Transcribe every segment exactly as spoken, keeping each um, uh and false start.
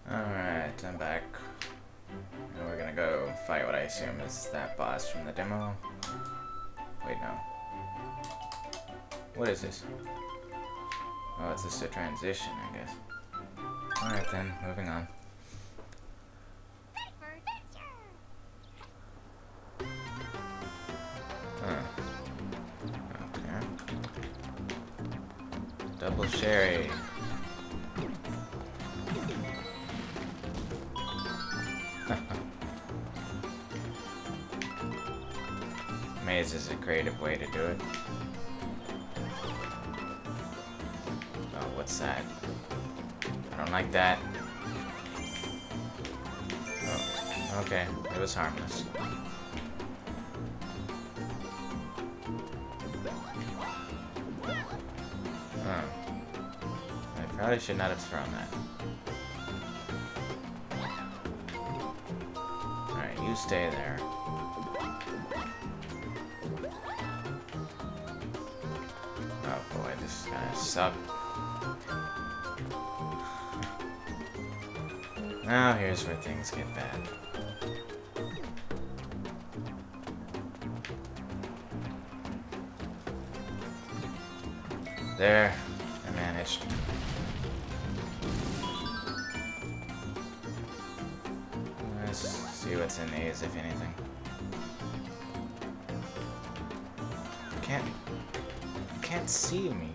Alright, I'm back. And we're gonna go fight what I assume is that boss from the demo. Wait, no. What is this? Oh, it's just a transition, I guess. Alright then, moving on. Huh. Okay. Double sherry. Maze is a creative way to do it. Oh, what's that? I don't like that. Oh, okay, it was harmless. Huh. I probably should not have thrown that. Alright, you stay there. Oh boy, this is gonna suck. Now here's where things get bad. There, I managed. Let's see what's in these, if anything. Can't, can't see me.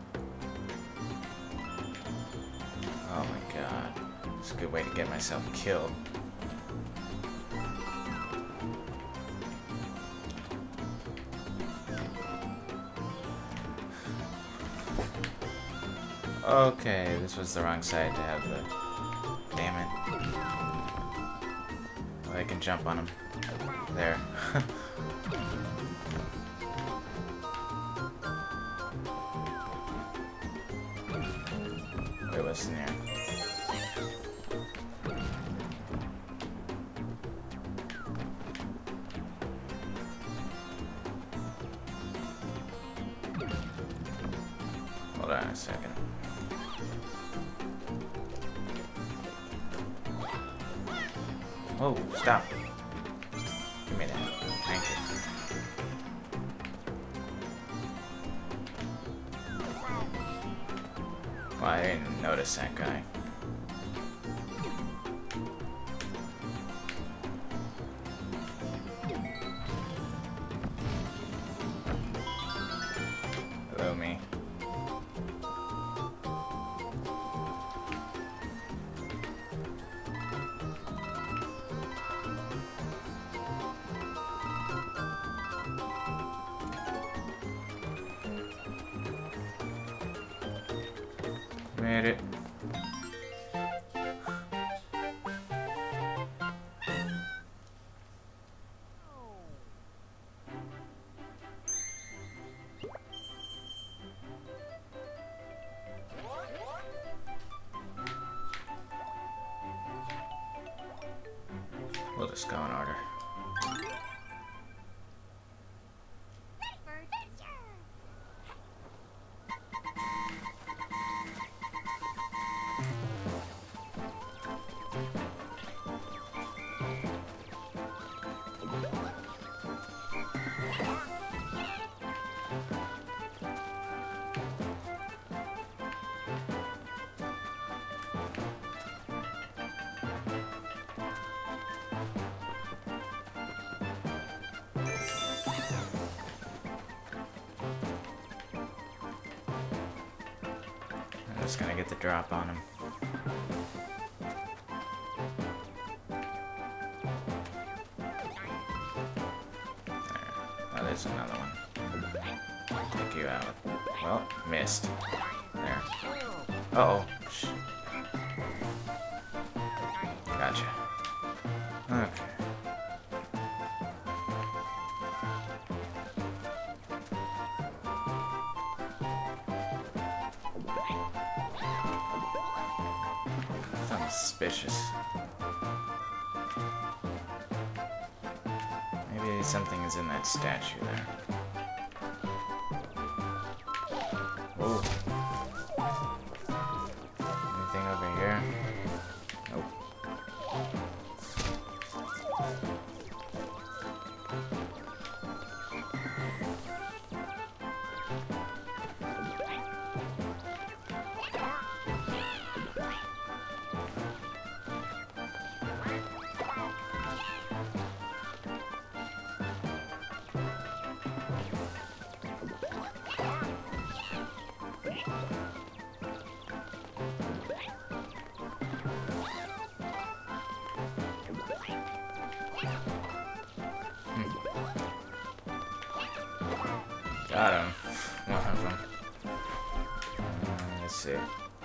Oh my god. It's a good way to get myself killed. Okay, this was the wrong side to have the... Damn it. Oh, I can jump on him. There. Wait, what's in here? Hold on a second. Oh, stop. Give me that. Thank you. Well, I didn't notice that guy. Hello, me. Made it. We'll just go in order. I'm just gonna get the drop on him. There. Oh, there's another one. Take you out. Well, missed. There. Uh oh. Shh. Gotcha. Okay. Sounds suspicious. Maybe something is in that statue there. Oh. Anything over here? Nope. Got him. One of them. Uh, let's see.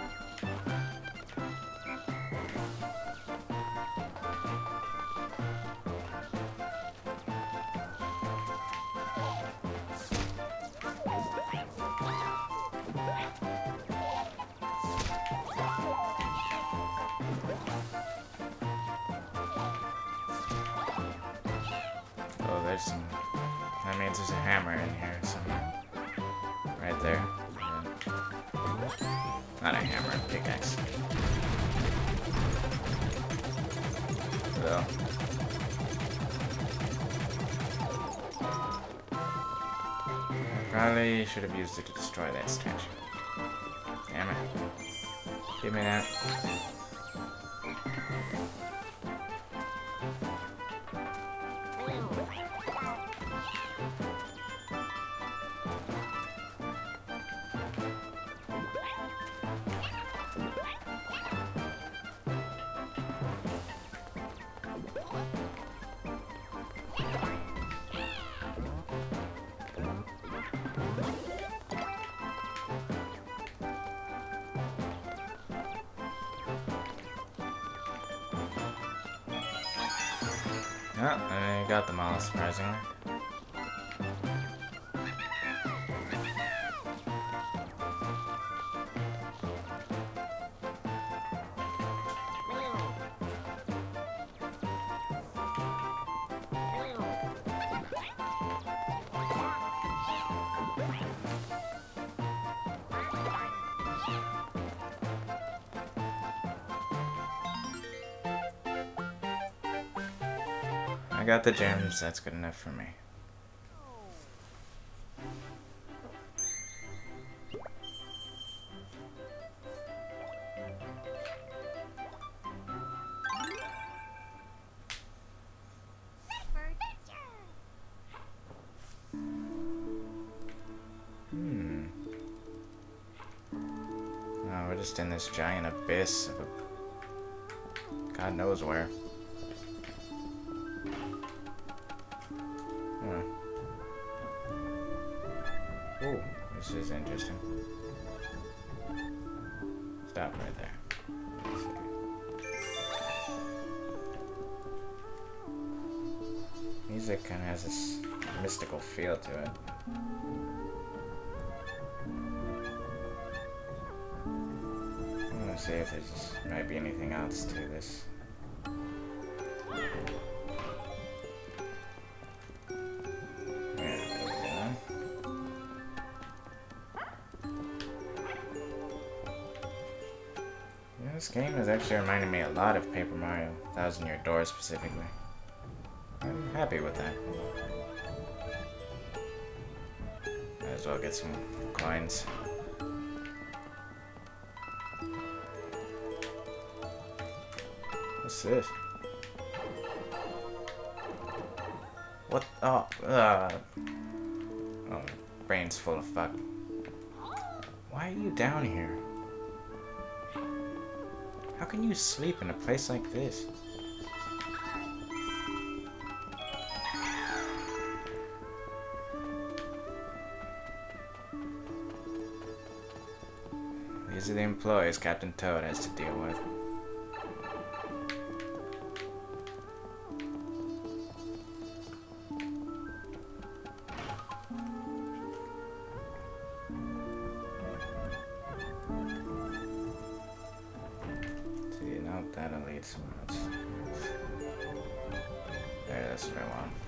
Oh, there's some. That means there's a hammer in here somewhere. Right there. Yeah. Not a hammer, a pickaxe. So. Probably should have used it to destroy that statue. Damn it. Give me that. Oh, I got them all, surprisingly. I got the gems, that's good enough for me. Hmm. Oh, we're just in this giant abyss of a... God knows where. Oh, this is interesting. Stop right there. Music kind of has this mystical feel to it. I want to see if there's might be anything else to this. This game is actually reminding me a lot of Paper Mario Thousand Year Door specifically. I'm happy with that. Might as well get some coins. What's this? What? Oh, uh. Oh, brain's full of fuck. Why are you down here? How can you sleep in a place like this? These are the employees Captain Toad has to deal with. That'll lead somewhere else. There, that's what I want.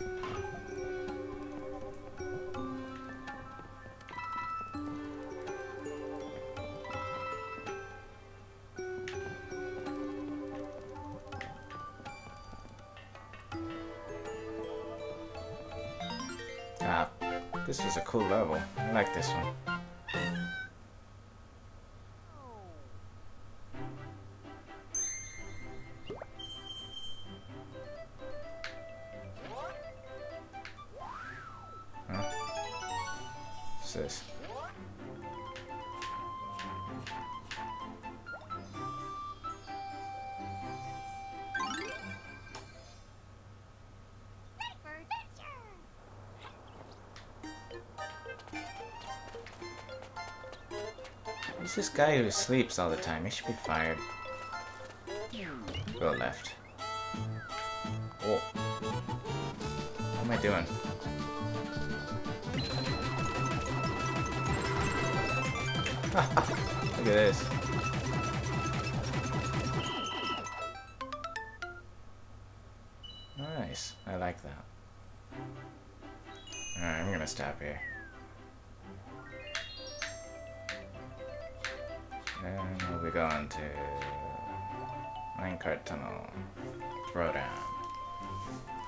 Ah, this was a cool level. I like this one. What's this? Who's this guy who sleeps all the time? He should be fired. Go left. Oh. What am I doing? Look at this. Nice. I like that. Alright, I'm gonna stop here. And we'll be going to Minecart Tunnel. Throwdown.